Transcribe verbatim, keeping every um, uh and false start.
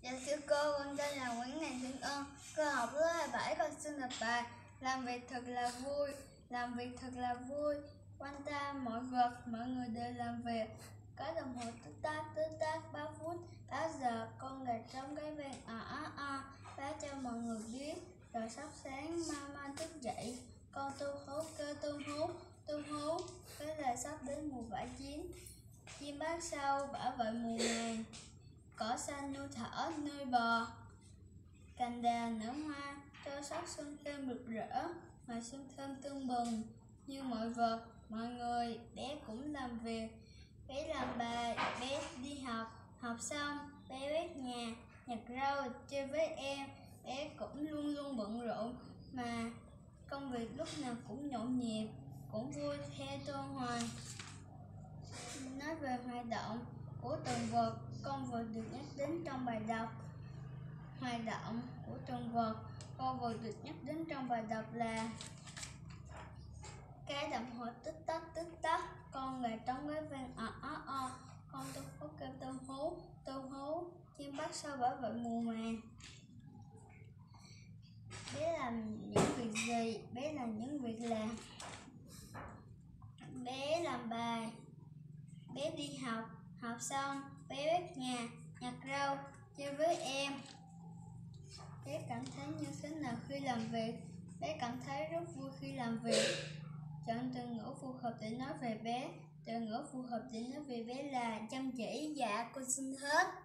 Dạ thưa cô, con tên là Nguyễn Nàng Thiên Ân. Cô học lớp hai mươi bảy, con xin đọc bài. Làm việc thật là vui, làm việc thật là vui. Quanh ta mọi vật, mọi người đều làm việc. Cái đồng hồ tích tắc, tích tắc, báo phút, báo giờ. Con gà trống cái vang à á à, báo cho mọi người biết. Rồi sắp sáng, mau mau thức dậy. Con tu hú kêu tu hú, tu hú. Cái là sắp đến mùa vải chín. Chim bát sau bảo vệ mùa màng. Cỏ xanh nuôi thỏ nuôi bò, cành đào nở hoa cho sắc xuân thêm rực rỡ, mà xuân thêm tưng bừng. Như mọi vật, mọi người, bé cũng làm việc. Bé làm bài, bé đi học, học xong bé quét nhà, nhặt rau, chơi với em. Bé cũng luôn luôn bận rộn, mà công việc lúc nào cũng nhộn nhịp, cũng vui theo Tô Hoài. Nói về hoạt động của từng vật, con vật được nhắc đến trong bài đọc. Hoạt động của từng vật, con vật được nhắc đến trong bài đọc là cái đồng hồ tích tắc tích tắc, con gà trống cái vang o ó o, con tu hú kêu tu hú, tu hú, chim bắt sau bảo vệ mùa màng. Bé làm những việc gì? Bé làm những việc là bé làm bài, bé đi học, học xong bé quét nhà, nhặt rau, chơi với em. Bé cảm thấy như thế nào khi làm việc? Bé cảm thấy rất vui khi làm việc. Chọn từ ngữ phù hợp để nói về bé. Từ ngữ phù hợp để nói về bé là chăm chỉ. Dạ, con xin hết.